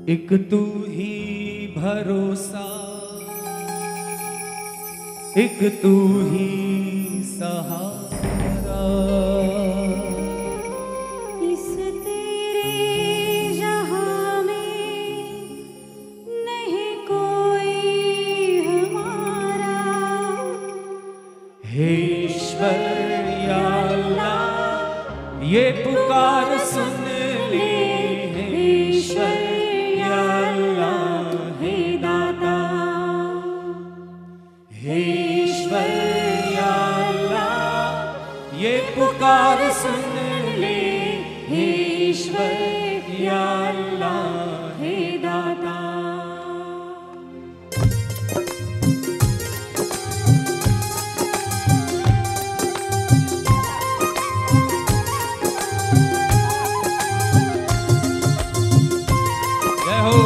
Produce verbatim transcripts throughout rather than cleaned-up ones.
एक तू ही भरोसा, एक तू ही सहारा, इस तेरे जहां में नहीं कोई हमारा। हे ईश्वर या अल्लाह ये पुकार सुन ले, हे ईश्वर या अल्लाह हे दाता, हे ईश्वर या अल्लाह ये पुकार सुन ले, हे ईश्वर या अल्लाह हे दाता। जय हो।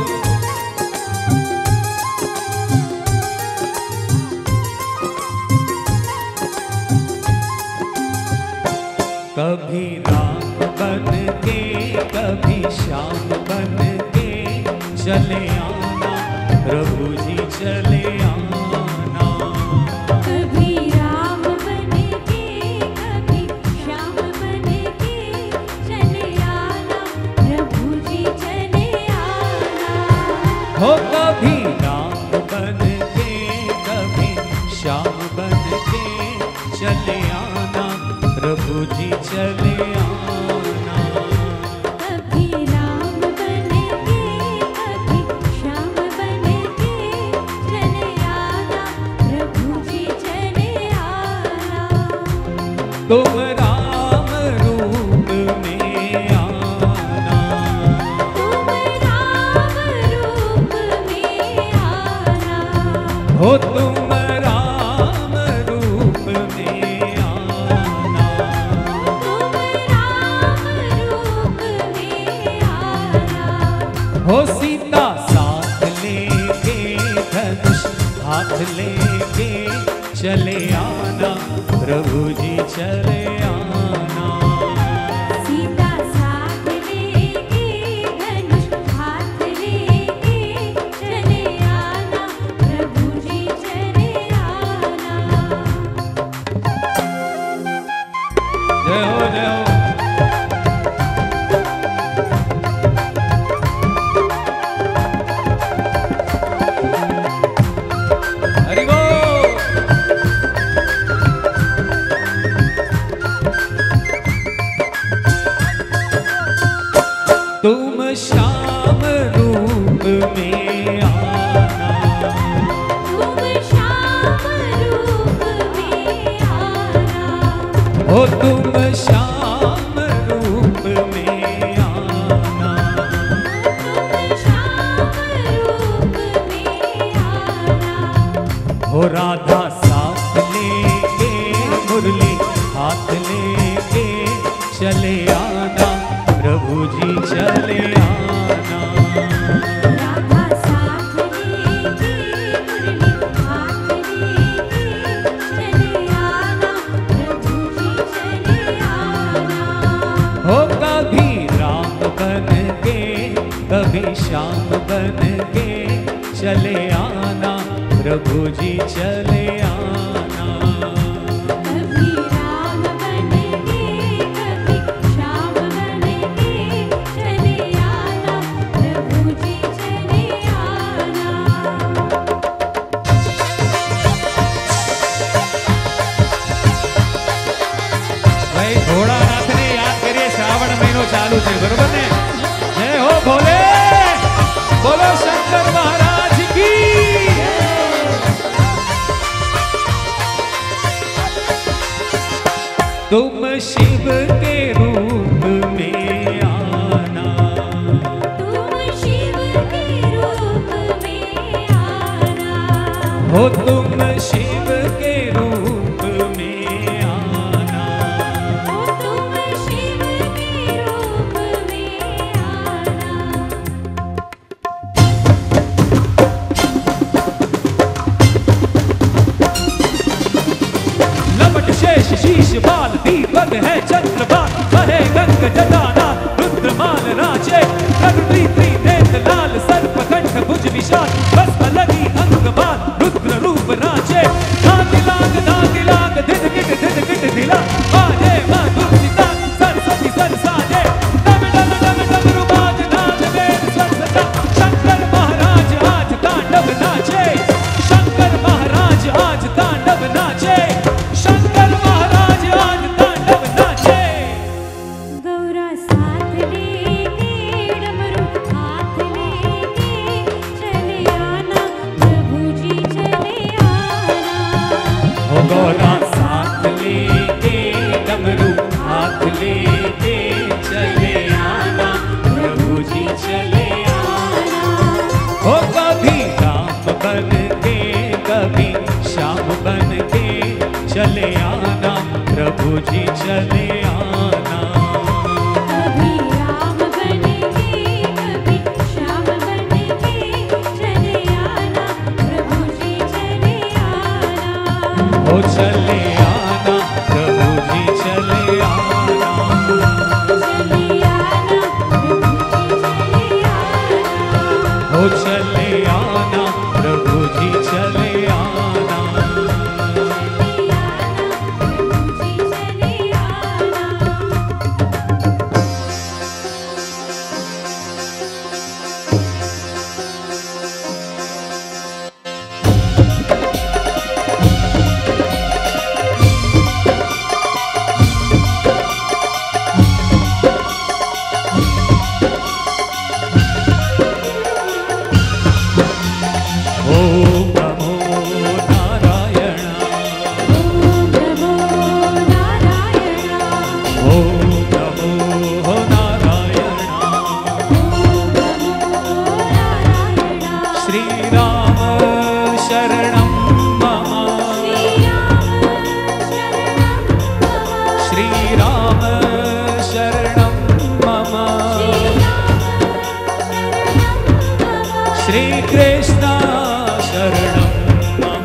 कभी राम बन के कभी श्याम बन के चले आना, प्रभु जी चले आना। कभी राम बन के कभी श्याम बन के चले आना, प्रभु जी चले आना। हो कभी राम बन के कभी श्याम बन के चले आना, प्रभु जी चले आना। कभी राम बन के कभी श्याम बन के चले आना, प्रभु जी चले आना। तुम राम रूप में आना, तुम राम रूप में आना। हो तुम राम रूप में आना। तुम राम रूप में आना। हो सीता साथ लेके धनुष हाथ लेके चले आना, प्रभु जी चले आना। सीता साथ लेके धनुष हाथ लेके चले आना, प्रभु जी चले आना। जय हो जय हो। हरि बोल। तुम श्याम रूप में आना, तुम श्याम रूप में आना। हो तुम श्याम रूप में आना। तुम श्याम रूप में आना। हो राधा साथ लेके मुरली हाथ लेके चले आना, प्रभु जी चले आना। राधा साथ लेके मुरली हाथ लेके चले आना, प्रभु जी चले आना। हो कभी राम बन के कभी श्याम बन के चले आना, प्रभु जी चले आना। कभी राम बन के कभी श्याम बन के चले आना, प्रभु जी चले आना। भाई भोળાનાથ ने याद करिए, श्रावण महीनो चालू है बरोबर ने। जय हो भोले, बोलो शंकर महाराज की। तुम शिव के रूप में आना, तुम शिव के रूप में आना। हो तुम शिव के रूप में आना। ओ तुम शिव के रूप में आना। लपट शेष शीश बाल दीपक है चंद्रभान, वहे गंग जटाना रुद्रमाल राजे, प्रकृति त्रिनेत्र लाल सर जी चले आना। कभी राम बन के कभी श्याम बन के चले आना, प्रभु जी चले आना। ओ चले आना प्रभु जी चले आना। चले आना, प्रभु जी चले आना। ओ चले आना प्रभु जी चले आना। चले आना, प्रभु जी चले आना। ओम नमो नारायण। ओम नमो नारायण। ओम नमो नारायण। ओम नमो नारायण। श्री राम शरणं मम। श्री राम शरणं मम। श्री राम शरणं मम। श्री कृष्ण शरणं मम।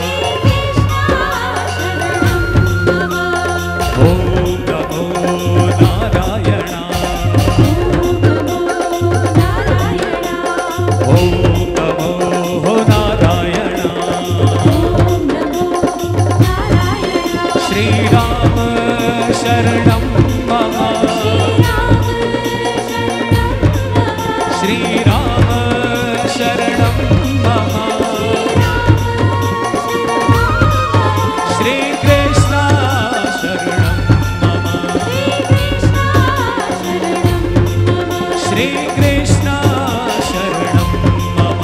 ओम नमो नारायण। ओम नमो नारायण। श्री राम शरणं मम। श्री राम शरणं मम। श्री कृष्ण शरणं मम। श्री कृष्ण शरणं मम।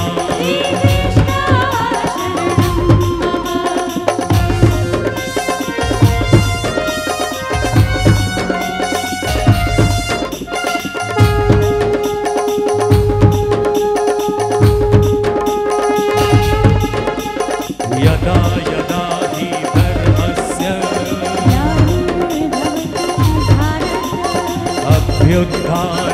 यदा यदा हि धर्मस्य अभ्युत्थानम्